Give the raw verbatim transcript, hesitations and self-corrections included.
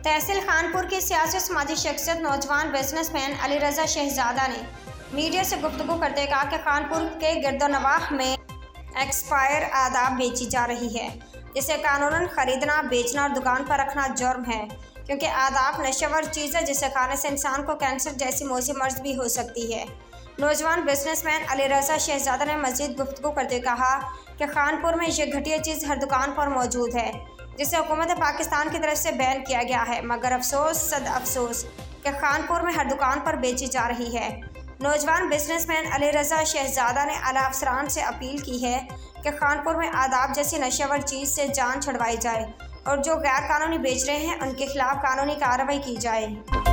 तहसील खानपुर की सियासी समाजी शख्सियत नौजवान बिजनेसमैन अली रज़ा शहजादा ने मीडिया से गुफ्तगू करते कहा कि खानपुर के गिरदोनवाह में एक्सपायर आदाब बेची जा रही है, जिसे कानूनन खरीदना, बेचना और दुकान पर रखना जुर्म है, क्योंकि आदाब नशेवर चीज़ है जिसे खाने से इंसान को कैंसर जैसी मौसी मर्ज भी हो सकती है। नौजवान बिजनेसमैन अली रज़ा शहजादा ने मज़ीद गुफ्तगू करते कहा कि खानपुर में ये घटिया चीज़ हर दुकान पर मौजूद है, जिसे हुकूमत पाकिस्तान की तरफ से बैन किया गया है, मगर अफसोस सद अफसोस कि खानपुर में हर दुकान पर बेची जा रही है। नौजवान बिजनेसमैन अली रज़ा शहजादा ने आला अफसरान से अपील की है कि खानपुर में आदाब जैसी नशेवर चीज़ से जान छुड़वाई जाए और जो गैर कानूनी बेच रहे हैं उनके खिलाफ कानूनी कार्रवाई की जाए।